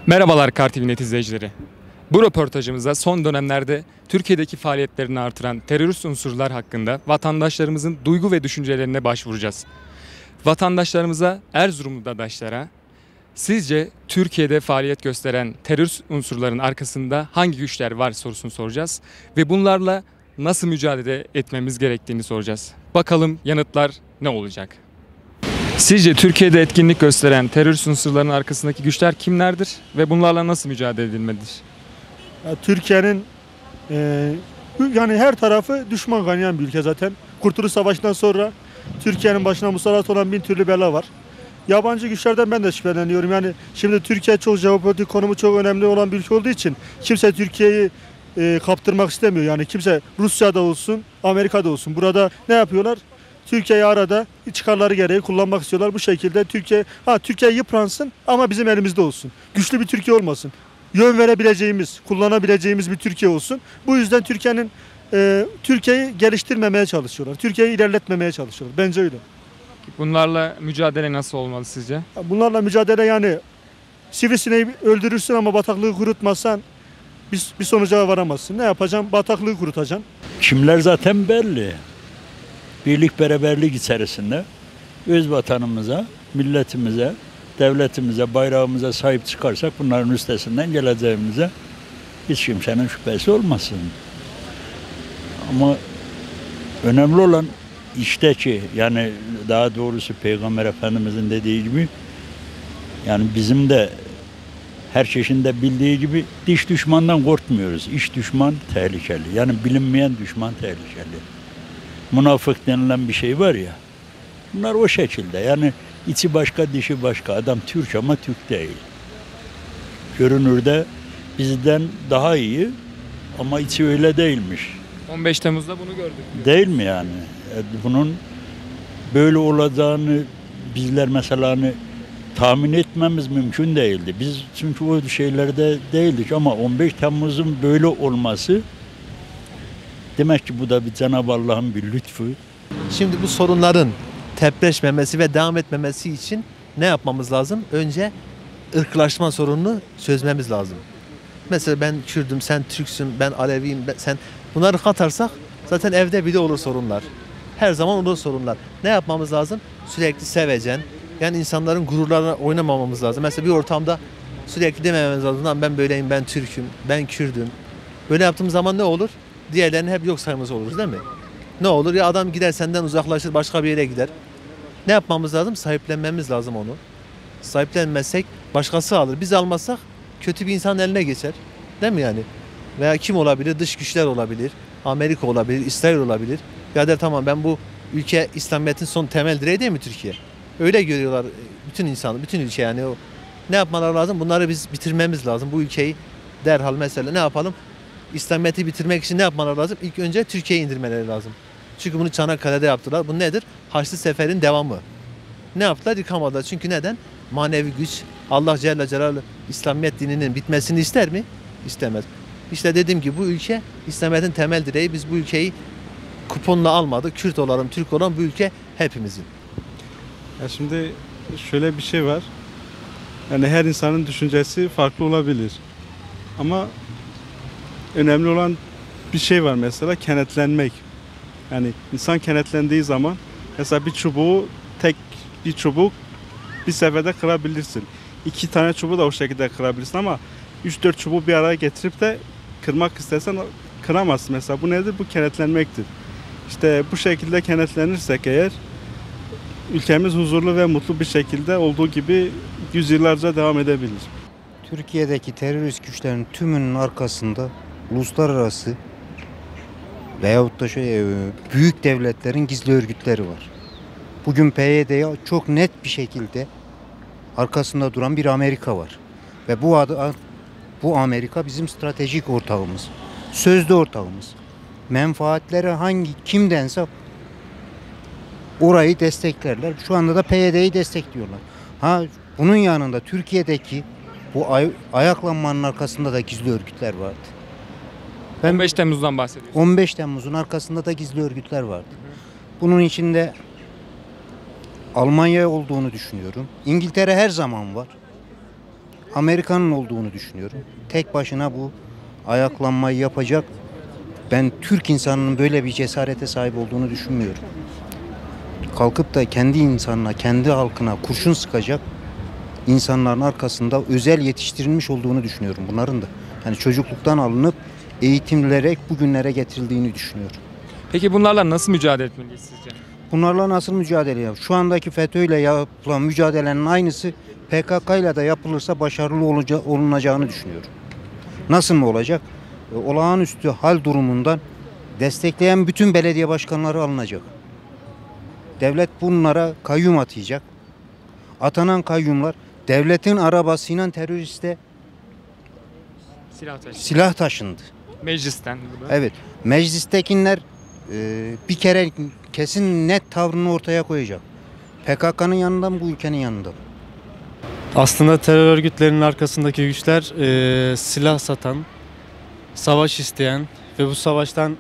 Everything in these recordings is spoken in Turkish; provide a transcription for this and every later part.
Merhabalar Kar TV Net izleyicileri. Bu röportajımızda son dönemlerde Türkiye'deki faaliyetlerini artıran terörist unsurlar hakkında vatandaşlarımızın duygu ve düşüncelerine başvuracağız. Vatandaşlarımıza, Erzurumludaşlara sizce Türkiye'de faaliyet gösteren terörist unsurların arkasında hangi güçler var sorusunu soracağız ve bunlarla nasıl mücadele etmemiz gerektiğini soracağız. Bakalım yanıtlar ne olacak? Sizce Türkiye'de etkinlik gösteren terörist unsurların arkasındaki güçler kimlerdir ve bunlarla nasıl mücadele edilmelidir? Türkiye'nin yani her tarafı düşman kaynayan bir ülke zaten. Kurtuluş Savaşı'ndan sonra Türkiye'nin başına musallat olan bin türlü bela var. Yabancı güçlerden ben de şüpheleniyorum. Yani şimdi Türkiye çok jeopolitik konumu çok önemli olan bir ülke olduğu için kimse Türkiye'yi kaptırmak istemiyor. Yani kimse Rusya'da olsun, Amerika'da olsun. Burada ne yapıyorlar? Türkiye'yi arada çıkarları gereği kullanmak istiyorlar. Bu şekilde Türkiye yıpransın ama bizim elimizde olsun. Güçlü bir Türkiye olmasın. Yön verebileceğimiz, kullanabileceğimiz bir Türkiye olsun. Bu yüzden Türkiye'yi geliştirmemeye çalışıyorlar. Türkiye'yi ilerletmemeye çalışıyorlar. Bence öyle. Bunlarla mücadele nasıl olmalı sizce? Bunlarla mücadele yani sivrisineği öldürürsün ama bataklığı kurutmazsan bir sonuca varamazsın. Ne yapacaksın? Bataklığı kurutacaksın. Kimler zaten belli. Birlik beraberlik içerisinde öz vatanımıza, milletimize, devletimize, bayrağımıza sahip çıkarsak bunların üstesinden geleceğimize hiç kimsenin şüphesi olmasın. Ama önemli olan işteki, yani daha doğrusu Peygamber Efendimizin dediği gibi, yani bizim de her çeşinde bildiği gibi dış düşmandan korkmuyoruz. İç düşman tehlikeli. Yani bilinmeyen düşman tehlikeli. Münafık denilen bir şey var ya. Bunlar o şekilde. Yani içi başka, dışı başka. Adam Türk ama Türk değil. Görünürde bizden daha iyi ama içi öyle değilmiş. 15 Temmuz'da bunu gördük. Değil mi yani? Bunun böyle olacağını bizler mesela tahmin etmemiz mümkün değildi. Biz çünkü o şeylerde değildik ama 15 Temmuz'un böyle olması demek ki bu da bir Cenab-ı Allah'ın bir lütfu. Şimdi bu sorunların tepreşmemesi ve devam etmemesi için ne yapmamız lazım? Önce ırklaşma sorununu çözmemiz lazım. Mesela ben Kürdüm, sen Türksün, ben Aleviyim, sen... Bunları katarsak zaten evde bile olur sorunlar. Her zaman olur sorunlar. Ne yapmamız lazım? Sürekli sevecen. Yani insanların gururlarına oynamamamız lazım. Mesela bir ortamda sürekli demememiz lazım. Lan ben böyleyim, ben Türk'üm, ben Kürdüm. Böyle yaptığımız zaman ne olur? Diğerlerini hep yok saymış oluruz değil mi? Ne olur? Ya adam gider senden uzaklaşır, başka bir yere gider. Ne yapmamız lazım? Sahiplenmemiz lazım onu. Sahiplenmezsek başkası alır. Biz almazsak kötü bir insanın eline geçer. Değil mi yani? Veya kim olabilir? Dış güçler olabilir. Amerika olabilir, İsrail olabilir. Ya der tamam ben bu ülke İslamiyet'in son temel direği değil mi Türkiye? Öyle görüyorlar bütün insan, bütün ülke yani. Ne yapmaları lazım? Bunları biz bitirmemiz lazım. Bu ülkeyi derhal mesela ne yapalım? İslamiyet'i bitirmek için ne yapmaları lazım? İlk önce Türkiye'yi indirmeleri lazım. Çünkü bunu Çanakkale'de yaptılar. Bu nedir? Haçlı Sefer'in devamı. Ne yaptılar? Yıkamadılar. Çünkü neden? Manevi güç. Allah Celle Celaluhu İslamiyet dininin bitmesini ister mi? İstemez. İşte dediğim gibi bu ülke İslamiyet'in temel direği. Biz bu ülkeyi kuponla almadık. Kürt olalım, Türk olalım bu ülke hepimizin. Ya şimdi şöyle bir şey var. Yani her insanın düşüncesi farklı olabilir. Ama önemli olan bir şey var mesela kenetlenmek. Yani insan kenetlendiği zaman mesela tek bir çubuk bir seferde kırabilirsin. 2 tane çubuğu da o şekilde kırabilirsin ama 3-4 çubuğu bir araya getirip de kırmak istersen kıramazsın. Mesela bu nedir? Bu kenetlenmektir. İşte bu şekilde kenetlenirsek eğer ülkemiz huzurlu ve mutlu bir şekilde olduğu gibi yüzyıllarca devam edebilir. Türkiye'deki terörist güçlerin tümünün arkasında uluslararası veyahut da büyük devletlerin gizli örgütleri var. Bugün PYD'ye çok net bir şekilde arkasında duran bir Amerika var. Ve bu Amerika bizim stratejik ortağımız. Sözde ortağımız. Menfaatleri kimdense orayı desteklerler. Şu anda da PYD'yi destekliyorlar. Bunun yanında Türkiye'deki bu ayaklanmanın arkasında da gizli örgütler vardı. 15 Temmuz'dan bahsediyorsun. 15 Temmuz'un arkasında da gizli örgütler vardı. Bunun içinde Almanya olduğunu düşünüyorum. İngiltere her zaman var. Amerika'nın olduğunu düşünüyorum. Tek başına bu ayaklanmayı yapacak. Ben Türk insanının böyle bir cesarete sahip olduğunu düşünmüyorum. Kalkıp da kendi insanına, kendi halkına kurşun sıkacak insanların arkasında özel yetiştirilmiş olduğunu düşünüyorum bunların da. Yani çocukluktan alınıp eğitimilerek bugünlere getirildiğini düşünüyorum. Peki bunlarla nasıl mücadele etmeliyiz sizce? Bunlarla nasıl mücadele yapıyor? Şu andaki FETÖ'yle yapılan mücadelenin aynısı PKK ile de yapılırsa başarılı olunacağını düşünüyorum. Nasıl mı olacak? Olağanüstü hal durumundan destekleyen bütün belediye başkanları alınacak. Devlet bunlara kayyum atayacak. Atanan kayyumlar devletin arabasıyla teröriste silah taşındı. Meclisten. Evet. Meclistekiler bir kere kesin net tavrını ortaya koyacak. PKK'nın yanında mı, bu ülkenin yanında mı? Aslında terör örgütlerinin arkasındaki güçler silah satan, savaş isteyen ve bu savaştan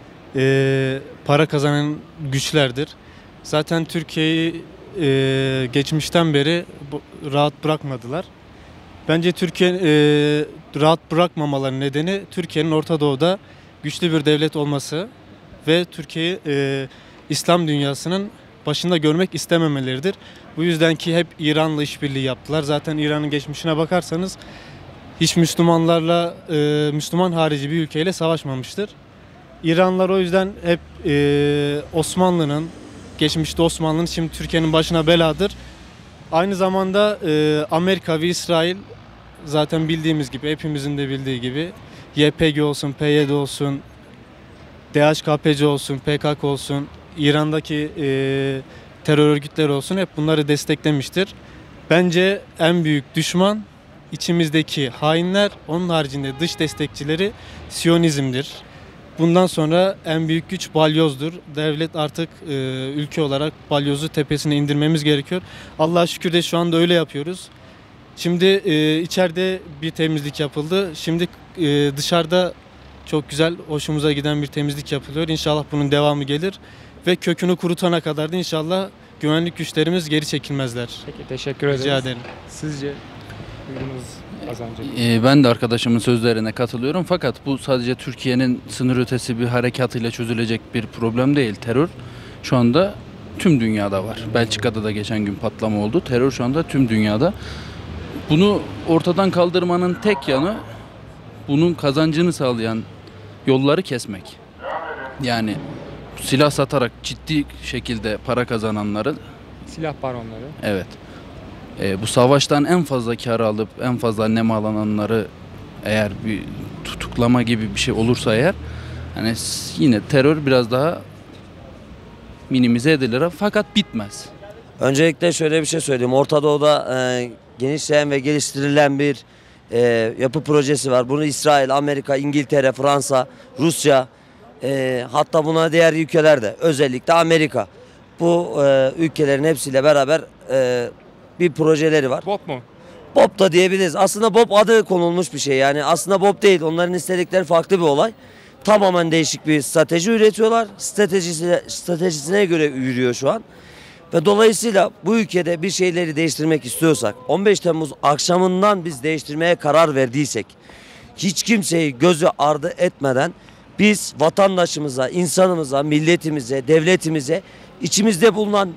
para kazanan güçlerdir. Zaten Türkiye'yi geçmişten beri rahat bırakmadılar. Bence Türkiye rahat bırakmamaların nedeni Türkiye'nin Orta Doğu'da güçlü bir devlet olması ve Türkiye'yi İslam dünyasının başında görmek istememeleridir. Bu yüzden ki hep İran'la işbirliği yaptılar. Zaten İran'ın geçmişine bakarsanız hiç Müslümanlarla, Müslüman harici bir ülkeyle savaşmamıştır. İranlılar o yüzden hep Osmanlı'nın, geçmişte Osmanlı'nın, şimdi Türkiye'nin başına beladır. Aynı zamanda Amerika ve İsrail zaten bildiğimiz gibi, hepimizin de bildiği gibi YPG olsun, PYD olsun, DHKPC olsun, PKK olsun, İran'daki terör örgütleri olsun hep bunları desteklemiştir. Bence en büyük düşman içimizdeki hainler, onun haricinde dış destekçileri Siyonizm'dir. Bundan sonra en büyük güç balyozdur. Devlet artık ülke olarak balyozu tepesine indirmemiz gerekiyor. Allah'a şükür de şu anda öyle yapıyoruz. Şimdi içeride bir temizlik yapıldı. Şimdi dışarıda çok güzel, hoşumuza giden bir temizlik yapılıyor. İnşallah bunun devamı gelir ve kökünü kurutana kadar da inşallah güvenlik güçlerimiz geri çekilmezler. Peki, teşekkür ederiz. Rica ederim. Sizce duydunuz az önce? Ben de arkadaşımın sözlerine katılıyorum fakat bu sadece Türkiye'nin sınır ötesi bir harekatıyla çözülecek bir problem değil. Terör şu anda tüm dünyada var. Belçika'da da geçen gün patlama oldu. Terör şu anda tüm dünyada. Bunu ortadan kaldırmanın tek yanı bunun kazancını sağlayan yolları kesmek. Yani silah satarak ciddi şekilde para kazananları, Silah baronları. evet, bu savaştan en fazla kar alıp en fazla nemalananları, eğer bir tutuklama gibi bir şey olursa eğer, hani yine terör biraz daha minimize edilir fakat bitmez. Öncelikle şöyle bir şey söyleyeyim. Orta Doğu'da genişleyen ve geliştirilen bir yapı projesi var. Bunu İsrail, Amerika, İngiltere, Fransa, Rusya, hatta buna diğer ülkeler de, özellikle Amerika. Bu ülkelerin hepsiyle beraber bir projeleri var. BOP mu? BOP da diyebiliriz. Aslında BOP adı konulmuş bir şey. Yani aslında BOP değil. Onların istedikleri farklı bir olay. Tamamen değişik bir strateji üretiyorlar. Stratejisine göre yürüyor şu an. Ve dolayısıyla bu ülkede bir şeyleri değiştirmek istiyorsak, 15 Temmuz akşamından biz değiştirmeye karar verdiysek, hiç kimseyi gözü ardı etmeden biz vatandaşımıza, insanımıza, milletimize, devletimize, içimizde bulunan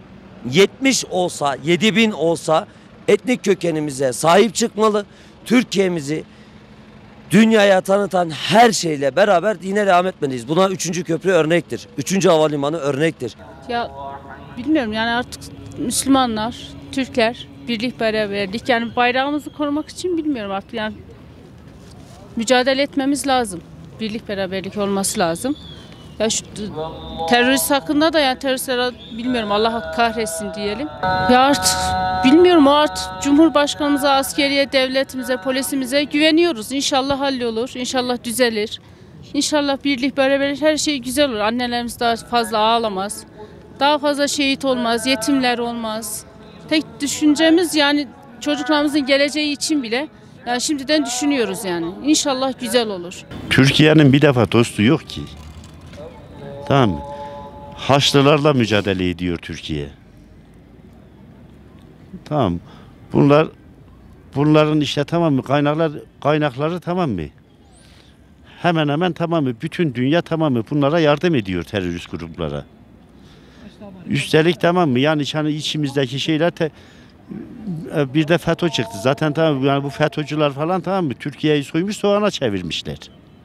70 olsa, 7000 olsa etnik kökenimize sahip çıkmalı. Türkiye'mizi dünyaya tanıtan her şeyle beraber yine devam etmeliyiz. Buna 3. köprü örnektir. 3. havalimanı örnektir. Ya bilmiyorum, yani artık Müslümanlar, Türkler, birlik beraberlik, yani bayrağımızı korumak için bilmiyorum artık, yani mücadele etmemiz lazım. Birlik beraberlik olması lazım. Ya şu terörist hakkında da, yani teröristlere bilmiyorum, Allah kahretsin diyelim. Ya artık bilmiyorum, o artık Cumhurbaşkanımıza, askeriye, devletimize, polisimize güveniyoruz. İnşallah hallolur, inşallah düzelir. İnşallah birlik beraberlik, her şey güzel olur. Annelerimiz daha fazla ağlamaz. Daha fazla şehit olmaz, yetimler olmaz. Tek düşüncemiz yani çocuklarımızın geleceği için bile yani şimdiden düşünüyoruz yani. İnşallah güzel olur. Türkiye'nin bir defa dostu yok ki. Tamam mı? Haçlılarla mücadele ediyor Türkiye. Tamam. Bunlar Bunların işte tamam mı kaynakları tamam mı? Hemen hemen tamam mı? Bütün dünya tamam mı? Bunlara yardım ediyor terörist gruplara. Üstelik tamam mı? Yani içimizdeki şeyler bir de FETÖ çıktı. Zaten tamam mı? Yani bu FETÖ'cüler falan tamam mı? Türkiye'yi soymuş soğana çevirmişler.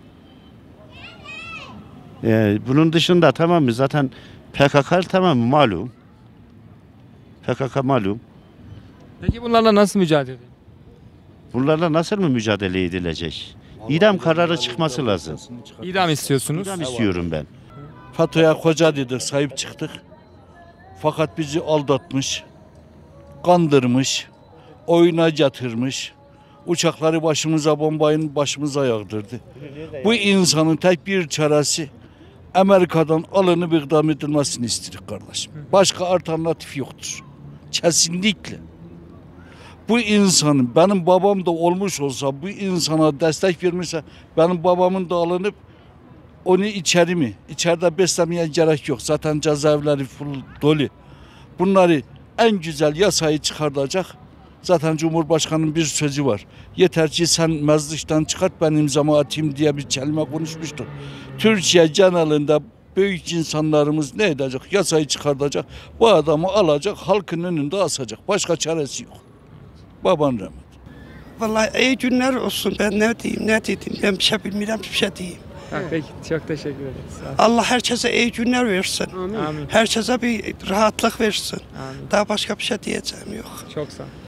Bunun dışında tamam mı? Zaten PKK tamam mı? Malum. PKK malum. Peki bunlarla nasıl mücadele edelim? Bunlarla nasıl mı mücadele edilecek? İdam kararı çıkması lazım. İdam istiyorsunuz. İdam istiyorum ben. FETÖ'ye koca dedik, sahip çıktık. Fakat bizi aldatmış, kandırmış, oyuna yatırmış. Uçakları başımıza, bombayı başımıza yağdırdı. Bu insanın tek bir çaresi Amerika'dan alınıp idam edilmesini istedik kardeşim. Başka alternatif yoktur. Kesinlikle. Bu insanın, benim babam da olmuş olsa, bu insana destek vermişse, benim babamın da alınıp onu içeri mi? İçeride beslemeye gerek yok. Zaten cezaevleri full dolu. Bunları en güzel yasayı çıkartacak. Zaten Cumhurbaşkanı'nın bir sözü var. Yeter ki sen meclisten çıkart ben imzamı atayım diye bir kelime konuşmuştur. Türkiye genelinde büyük insanlarımız ne edecek? Yasayı çıkartacak. Bu adamı alacak, halkın önünde asacak. Başka çaresi yok. Baban rahmet. Vallahi iyi günler olsun. Ben ne diyeyim, ne dedim. Ben bir şey bilmiyorum, bir şey diyeyim. Peki çok teşekkür ederiz. Allah herkese iyi günler versin. Amin. Herkese bir rahatlık versin. Amin. Daha başka bir şey diyeceğim yok. Çok sağ ol.